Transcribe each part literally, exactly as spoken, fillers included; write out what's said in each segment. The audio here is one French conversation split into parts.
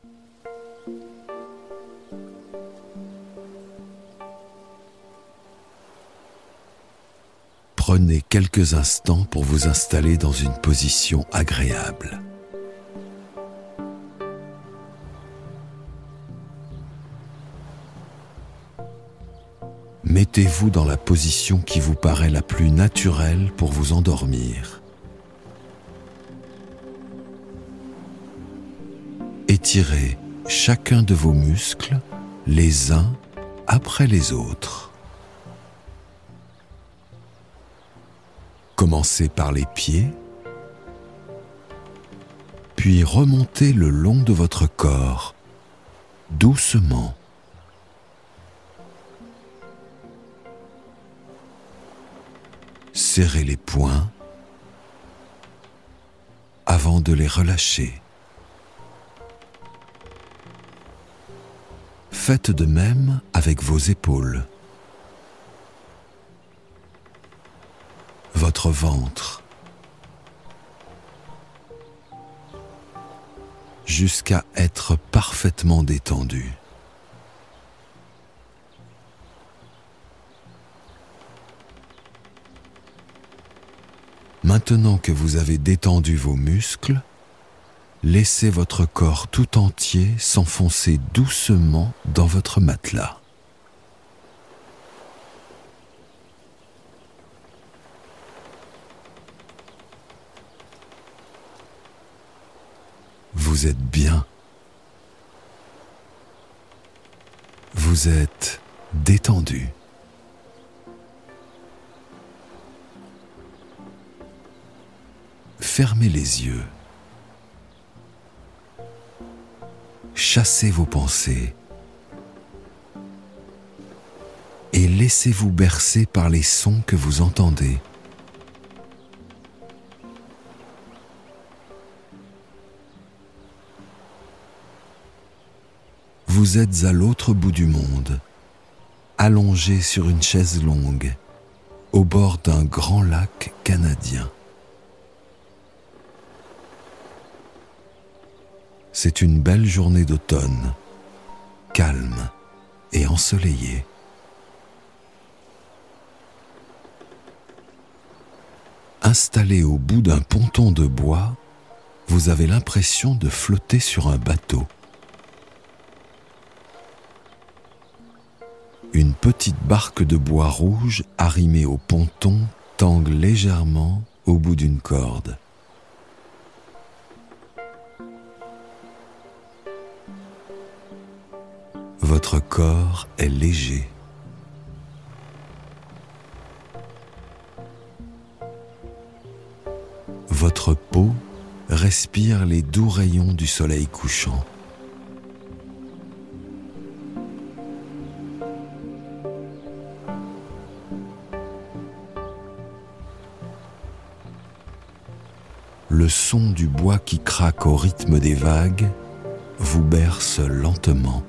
Prenez quelques instants pour vous installer dans une position agréable. Mettez-vous dans la position qui vous paraît la plus naturelle pour vous endormir. Étirez chacun de vos muscles les uns après les autres. Commencez par les pieds, puis remontez le long de votre corps, doucement. Serrez les poings avant de les relâcher. Faites de même avec vos épaules, votre ventre, jusqu'à être parfaitement détendu. Maintenant que vous avez détendu vos muscles, laissez votre corps tout entier s'enfoncer doucement dans votre matelas. Vous êtes bien. Vous êtes détendu. Fermez les yeux. Chassez vos pensées et laissez-vous bercer par les sons que vous entendez. Vous êtes à l'autre bout du monde, allongé sur une chaise longue, au bord d'un grand lac canadien. C'est une belle journée d'automne, calme et ensoleillée. Installé au bout d'un ponton de bois, vous avez l'impression de flotter sur un bateau. Une petite barque de bois rouge arrimée au ponton tangue légèrement au bout d'une corde. Votre corps est léger. Votre peau respire les doux rayons du soleil couchant. Le son du bois qui craque au rythme des vagues vous berce lentement.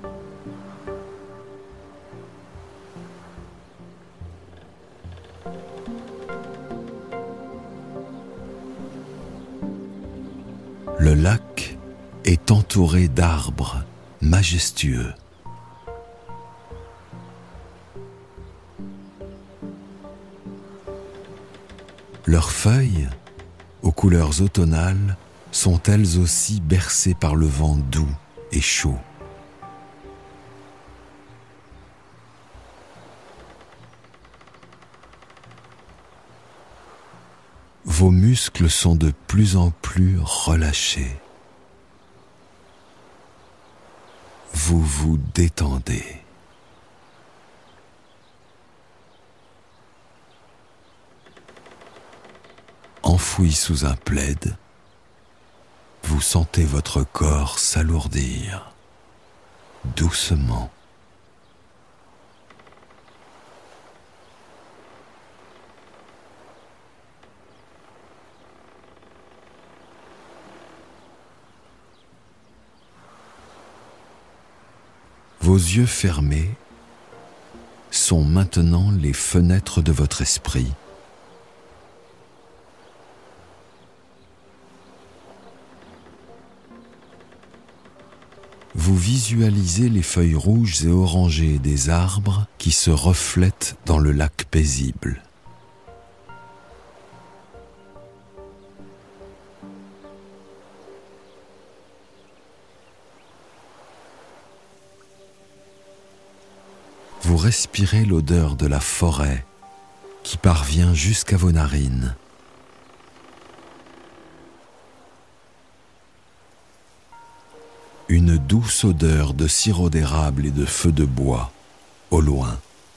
Le lac est entouré d'arbres majestueux. Leurs feuilles, aux couleurs automnales, sont elles aussi bercées par le vent doux et chaud. Vos muscles sont de plus en plus relâchés. Vous vous détendez. Enfoui sous un plaid, vous sentez votre corps s'alourdir doucement. Vos yeux fermés sont maintenant les fenêtres de votre esprit. vous visualisez les feuilles rouges et orangées des arbres qui se reflètent dans le lac paisible. Vous respirez l'odeur de la forêt qui parvient jusqu'à vos narines. Une douce odeur de sirop d'érable et de feu de bois, au loin.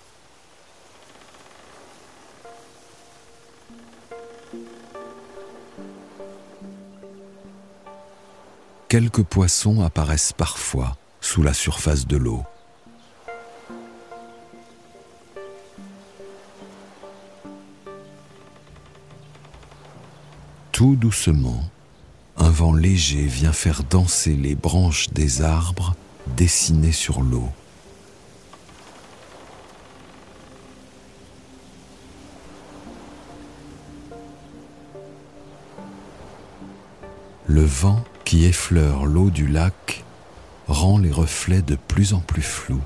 Quelques poissons apparaissent parfois sous la surface de l'eau. Tout doucement, un vent léger vient faire danser les branches des arbres dessinées sur l'eau. Le vent qui effleure l'eau du lac rend les reflets de plus en plus flous.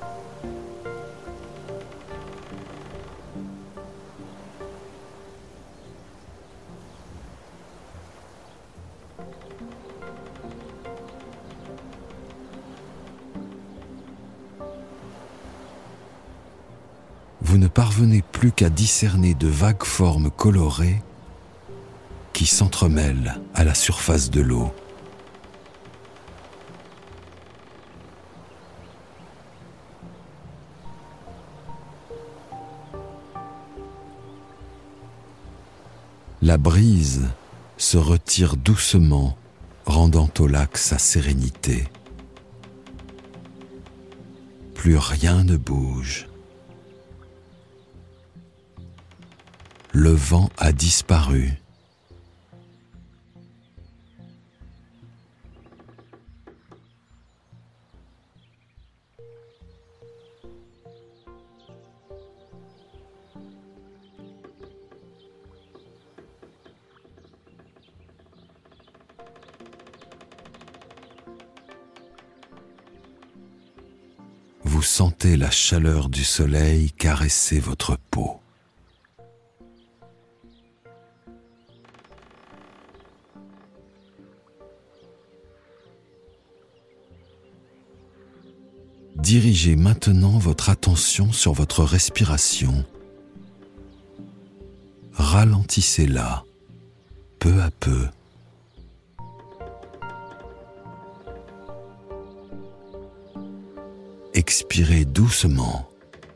Vous ne parvenez plus qu'à discerner de vagues formes colorées qui s'entremêlent à la surface de l'eau. La brise se retire doucement, rendant au lac sa sérénité. Plus rien ne bouge. Le vent a disparu. Vous sentez la chaleur du soleil caresser votre peau. Dirigez maintenant votre attention sur votre respiration. Ralentissez-la, peu à peu. Expirez doucement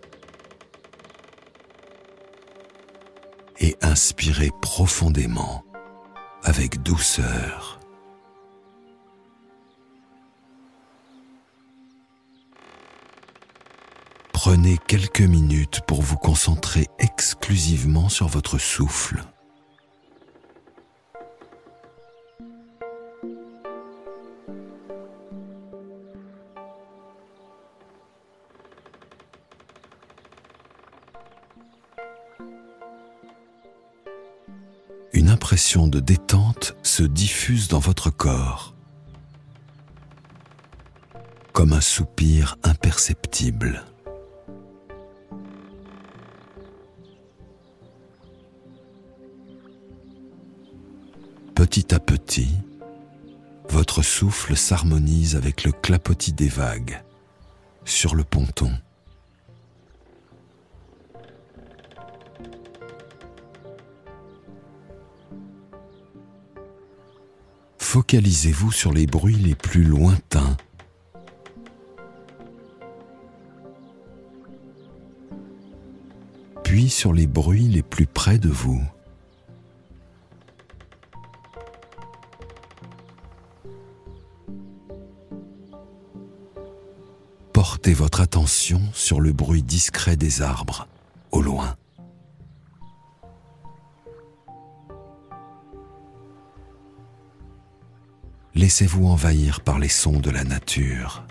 et inspirez profondément avec douceur. Prenez quelques minutes pour vous concentrer exclusivement sur votre souffle. Une impression de détente se diffuse dans votre corps, comme un soupir imperceptible. Petit à petit, votre souffle s'harmonise avec le clapotis des vagues sur le ponton. Focalisez-vous sur les bruits les plus lointains. Puis sur les bruits les plus près de vous. Portez votre attention sur le bruit discret des arbres, au loin. Laissez-vous envahir par les sons de la nature.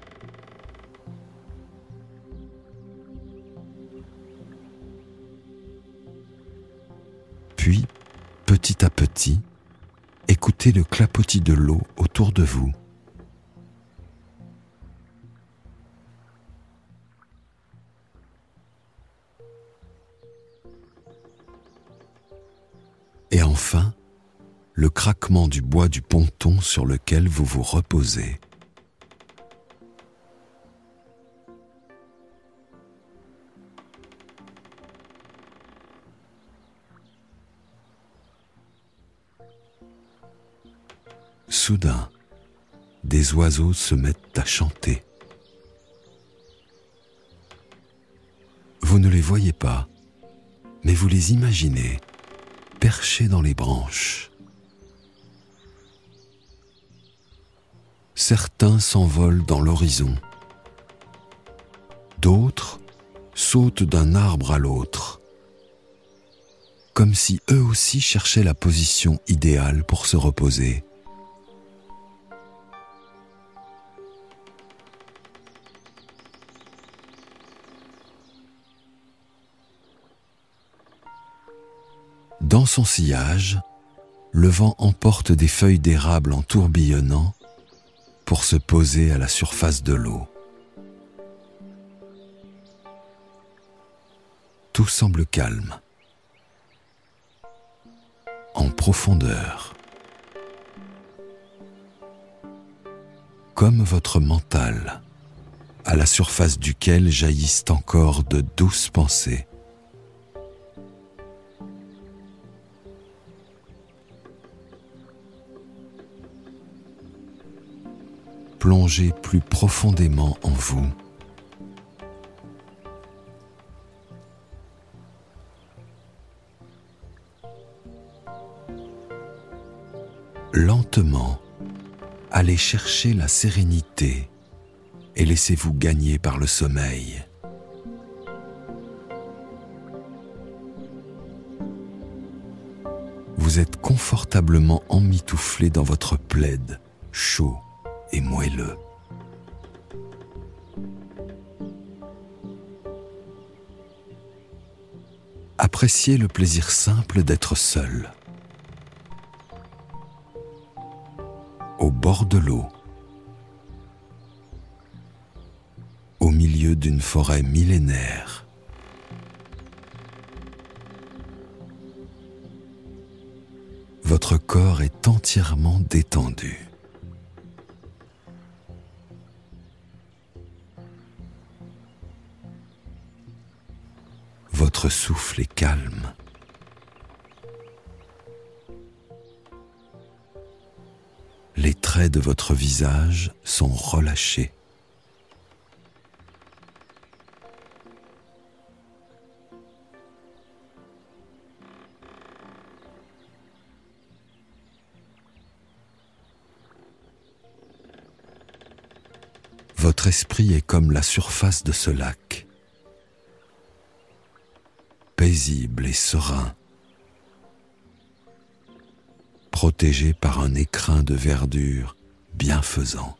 Puis, petit à petit, écoutez le clapotis de l'eau autour de vous. enfin le craquement du bois du ponton sur lequel vous vous reposez. Soudain, des oiseaux se mettent à chanter. Vous ne les voyez pas, mais vous les imaginez perchés dans les branches. Certains s'envolent dans l'horizon. D'autres sautent d'un arbre à l'autre, comme si eux aussi cherchaient la position idéale pour se reposer. Dans son sillage, le vent emporte des feuilles d'érable en tourbillonnant pour se poser à la surface de l'eau. Tout semble calme, en profondeur, comme votre mental, à la surface duquel jaillissent encore de douces pensées. Plongez plus profondément en vous. Lentement, allez chercher la sérénité et laissez-vous gagner par le sommeil. Vous êtes confortablement emmitouflé dans votre plaid, chaud et moelleux. Appréciez le plaisir simple d'être seul. Au bord de l'eau, au milieu d'une forêt millénaire. Votre corps est entièrement détendu. Votre souffle est calme. Les traits de votre visage sont relâchés. Votre esprit est comme la surface de ce lac, paisible et serein, protégé par un écrin de verdure bienfaisant.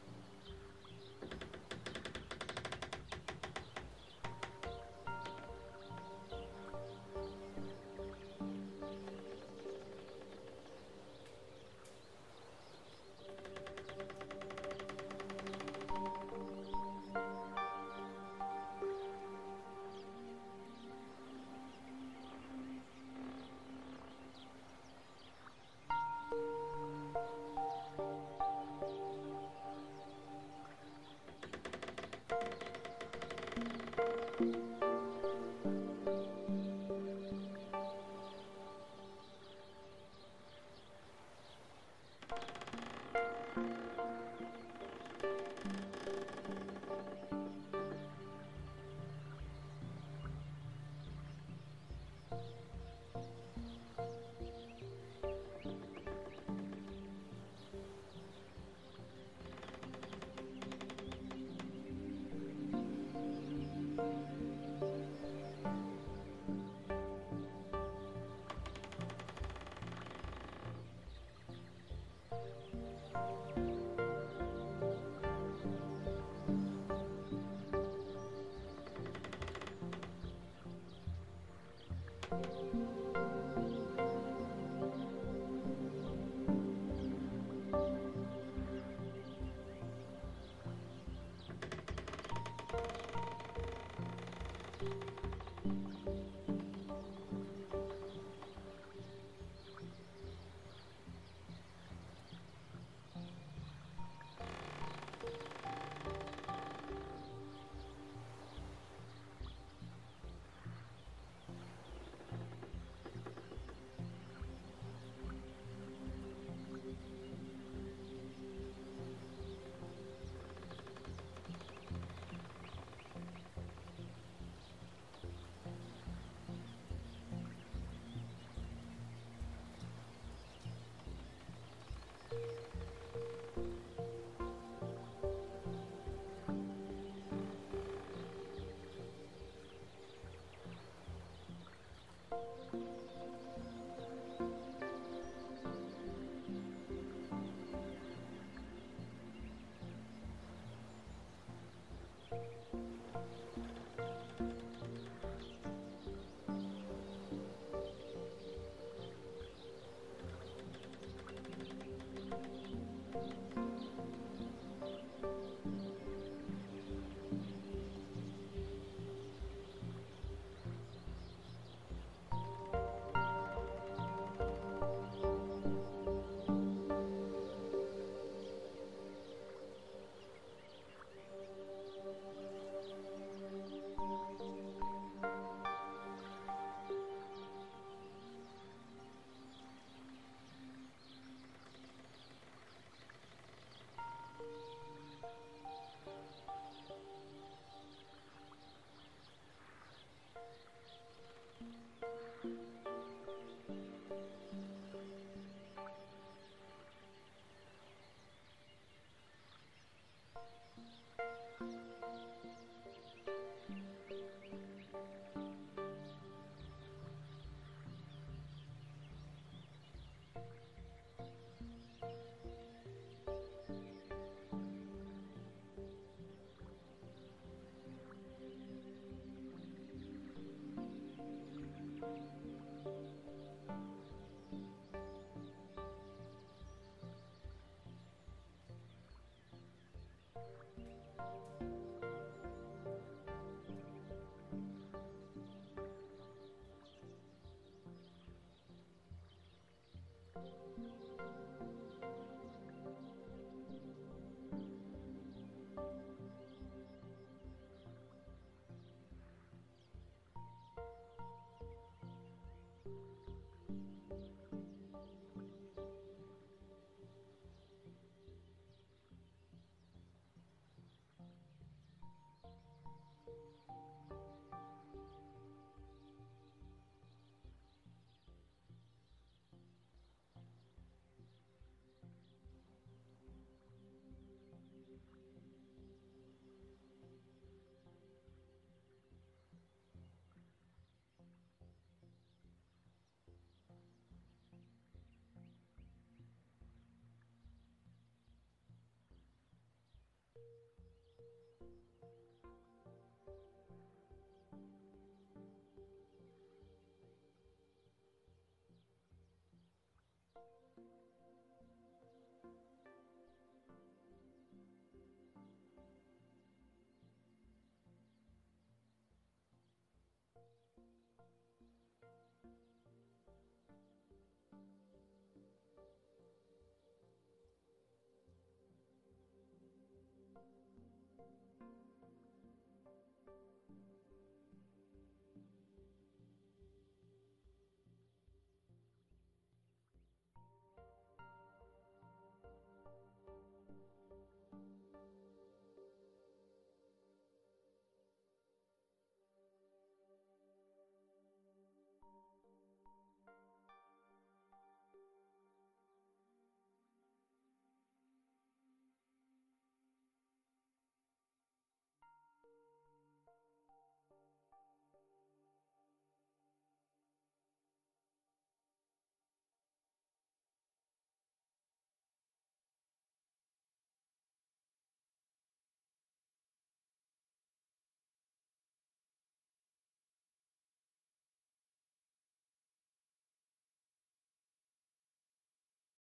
Thank you.